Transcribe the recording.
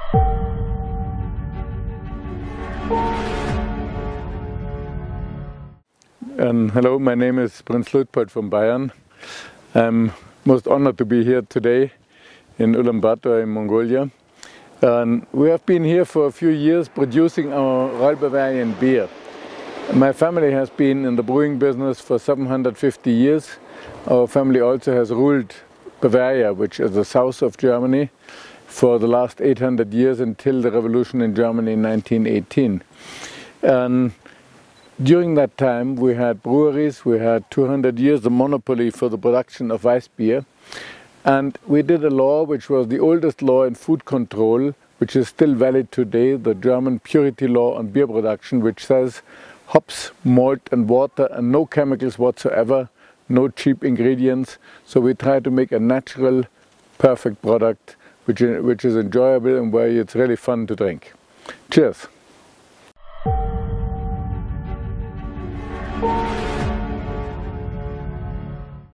Hello, my name is Prinz Luitpold from Bayern. I'm most honored to be here today in Ulaanbaatar in Mongolia. We have been here for a few years producing our Royal Bavarian beer. My family has been in the brewing business for 750 years. Our family also has ruled Bavaria, which is the south of Germany, for the last 800 years until the revolution in Germany in 1918. During that time we had breweries, we had 200 years the monopoly for the production of Weiss beer, and we did a law which was the oldest law in food control, which is still valid today, the German purity law on beer production, which says hops, malt and water and no chemicals whatsoever, no cheap ingredients. So we try to make a natural, perfect product which is enjoyable and where it's really fun to drink. Cheers!